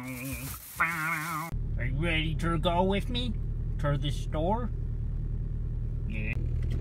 Are you ready to go with me to the store? Yeah.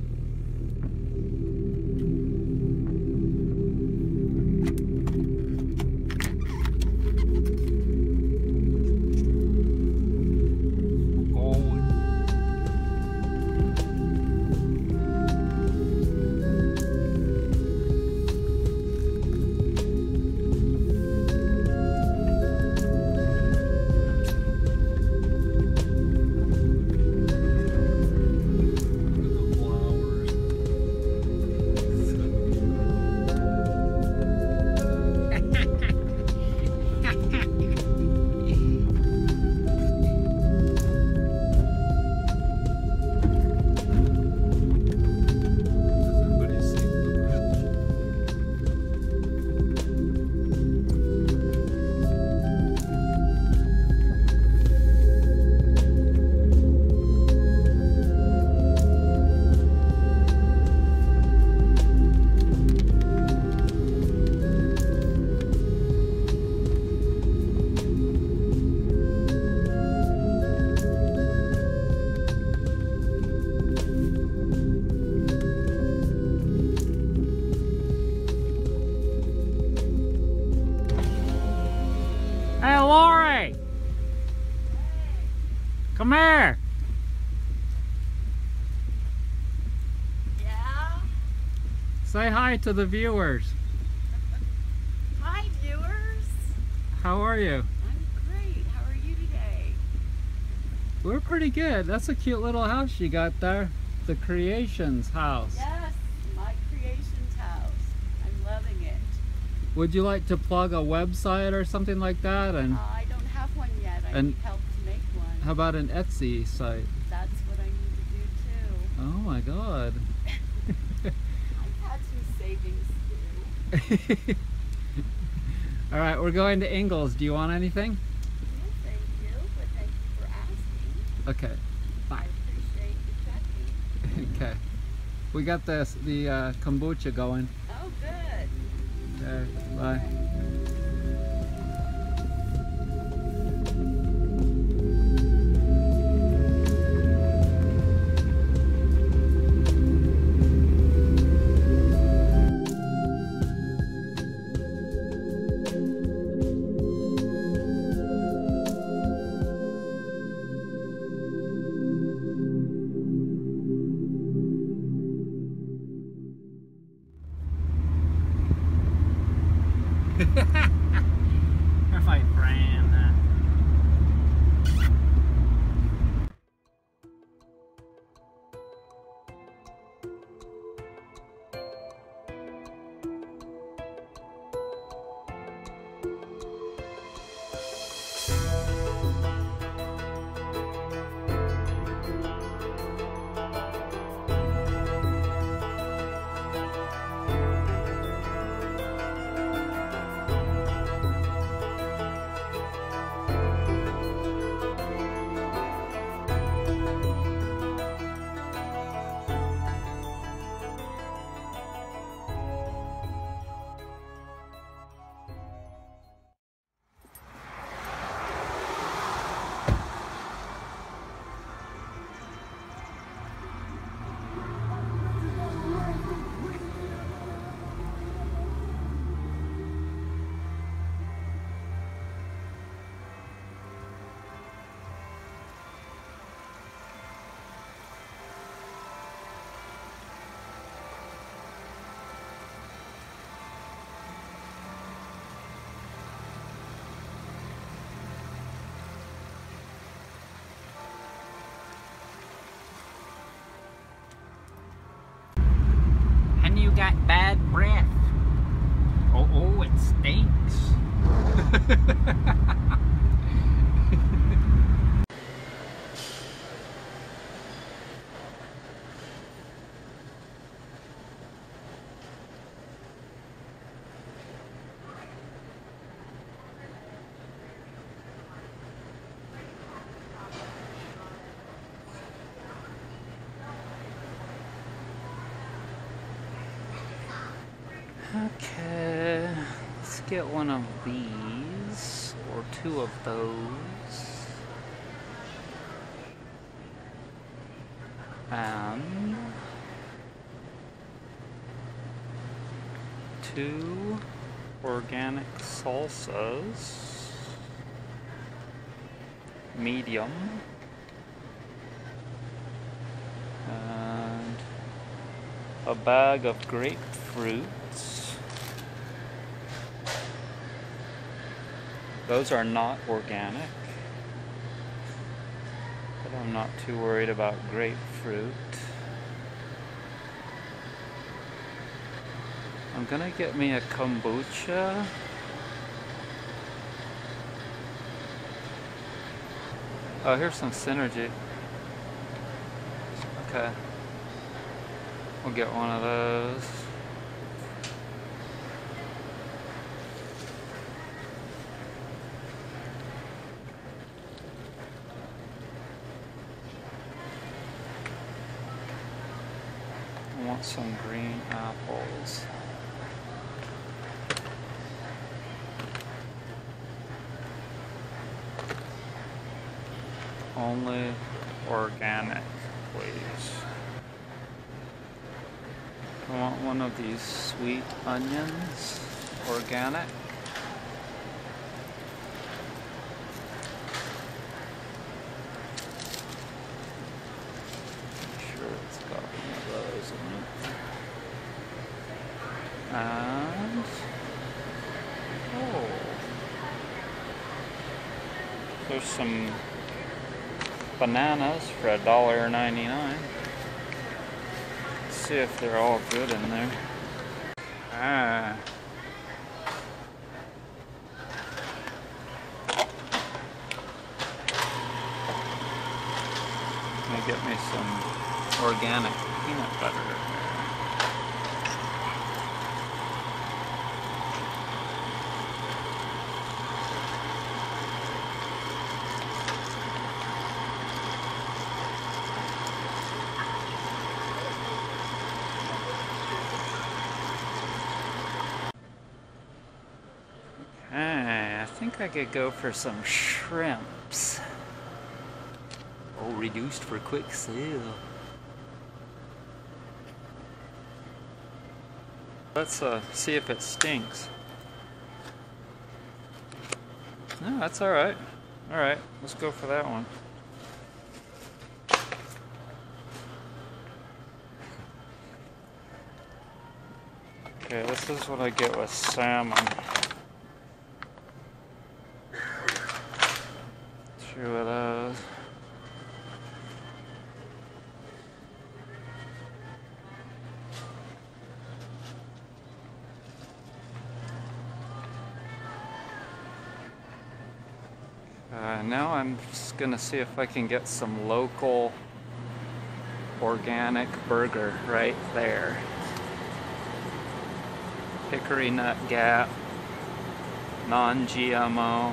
Hey, Lori! Come here! Yeah? Say hi to the viewers. Hi, viewers. How are you? I'm great. How are you today? We're pretty good. That's a cute little house you got there. The Creations house. Yes, my creations house. I'm loving it. Would you like to plug a website or something like that? And I don't have one yet. I need help to make one. how about an Etsy site? That's what I need to do too. Oh my God. I've had some savings too. All right, we're going to Ingles. Do you want anything? No, thank you, but thank you for asking. Okay. I Bye. appreciate you checking. Okay. We got the kombucha going. Oh, good. Okay. Bye. You're my friend. And you got bad breath. Oh, it stinks. Okay, let's get one of these, or two 2 of those. And 2 organic salsas, medium, and a bag of grapefruits. Those are not organic, but I'm not too worried about grapefruit. I'm gonna get me a kombucha. Oh, here's some Synergy. Okay. We'll get one of those. I want some green apples. Only organic, please. I want one of these sweet onions, organic. Make sure it's got one of those in it. And, oh, there's some bananas for $1.99. Let's see if they're all good in there. Ah. Let me get me some organic peanut butter. I think I could go for some shrimps. Oh, reduced for quick sale. Let's see if it stinks. No, that's alright. Alright, let's go for that one. Okay, this is what I get with salmon. 2 of those. Now I'm just gonna see if I can get some local organic burger right there. Hickory Nut Gap, non-GMO,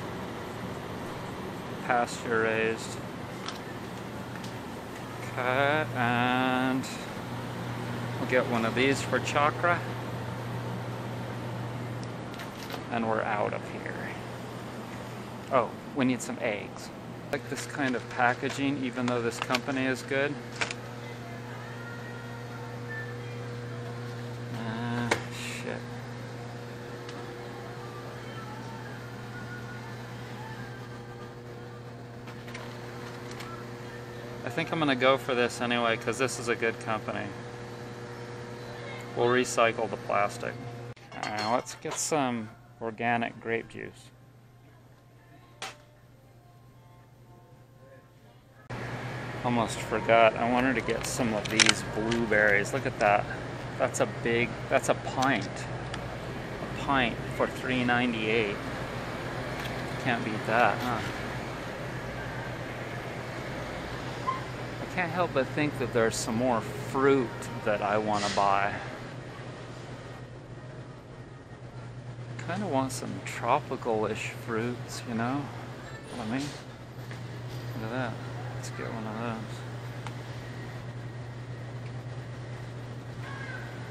pasture raised. Okay, and we'll get one of these for Chakra. And we're out of here. Oh, we need some eggs. I like this kind of packaging, even though this company is good. Shit. I think I'm gonna go for this anyway, because this is a good company. We'll recycle the plastic. Let's get some organic grape juice. Almost forgot, I wanted to get some of these blueberries. Look at that. That's a pint. A pint for $3.98. Can't beat that, huh? I can't help but think that there's some more fruit that I want to buy. Kind of want some tropical-ish fruits, you know what I mean? Look at that. Let's get one of those.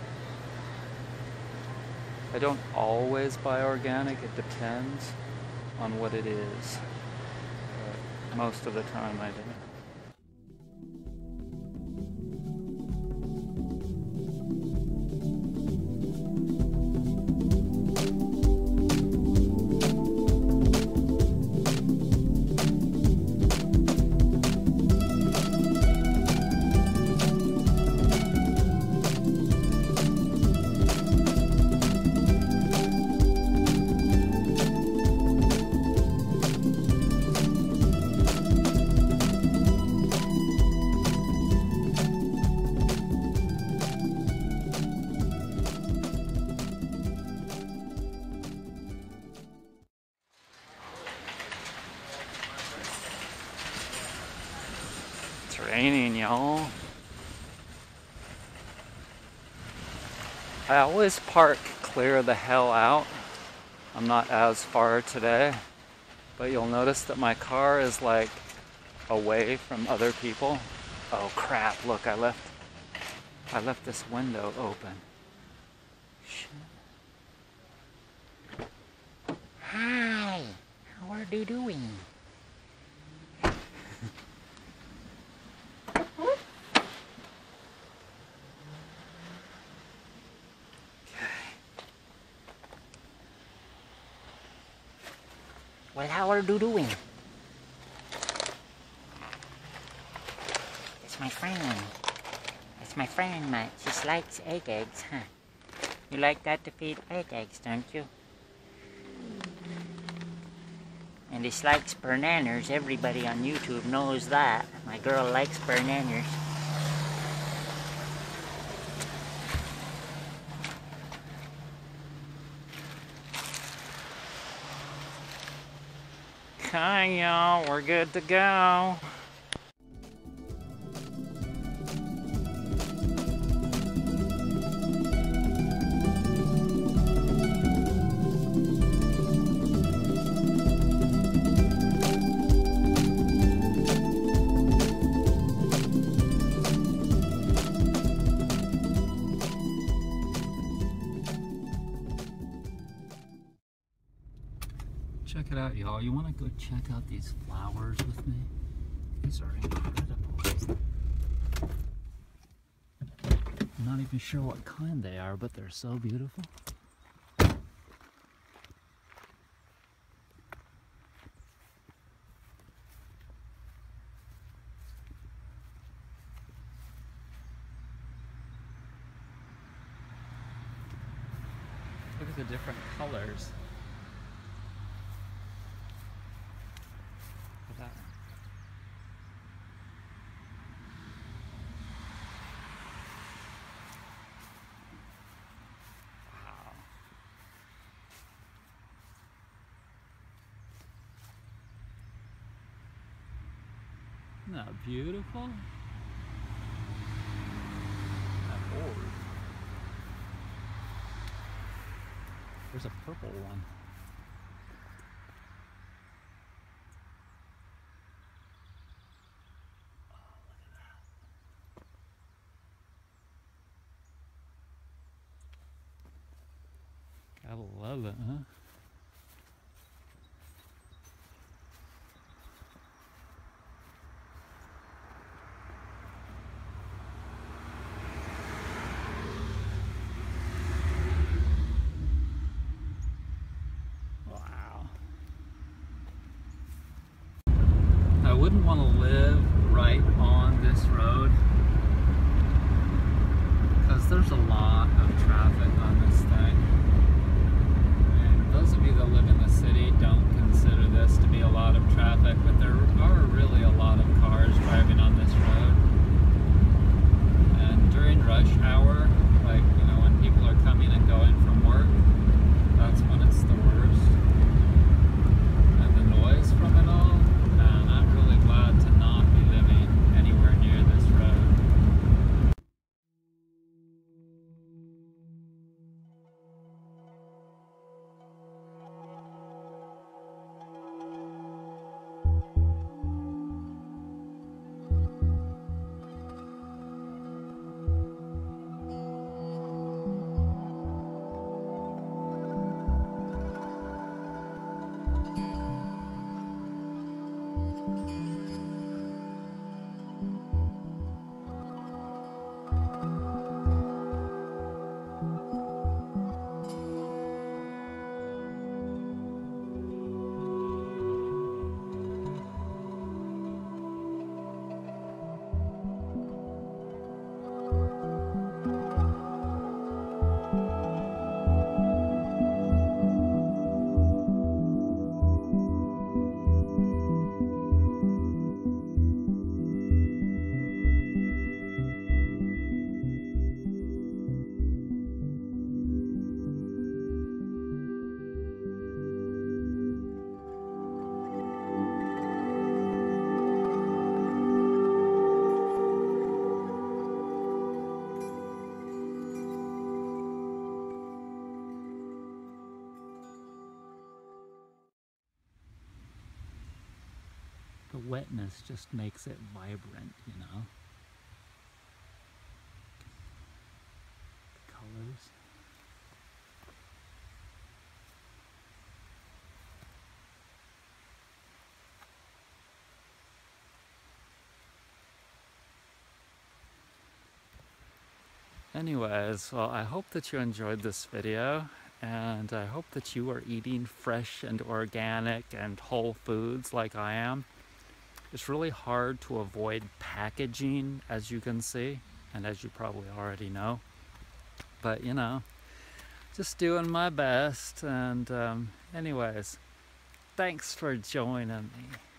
I don't always buy organic, it depends. on what it is. But most of the time I don't. It's raining, y'all. I always park clear the hell out. I'm not as far today, but you'll notice that my car is like away from other people. Oh crap, look, I left this window open. Shit. Hi, how are you doing? Well, how are you doing? It's my friend. It's my friend, Matt. She likes eggs, huh? You like that to feed eggs, don't you? And she likes bananas. Everybody on YouTube knows that. My girl likes bananas. Okay, y'all, we're good to go. Check it out, y'all. You want to go check out these flowers with me? These are incredible. I'm not even sure what kind they are, but they're so beautiful. Look at the different colors. Look at that one. Wow. Isn't that beautiful? That board. There's a purple one. Gotta love it, huh? Wow. I wouldn't want to live right on this road because there's a lot of traffic on this thing. And those of you that live in the city don't consider this to be a lot of traffic, but there are really a lot of cars driving on this road. And during rush hour, like, you know, when people are coming and going from work, that's when it's the worst. And the noise from it all, man, I'm really glad to not be living anywhere near this road. the wetness just makes it vibrant, you know. The colors. Anyways, well, I hope that you enjoyed this video, and I hope that you are eating fresh and organic and whole foods like I am. It's really hard to avoid packaging, as you can see, and as you probably already know. But, you know, just doing my best, and anyways, thanks for joining me.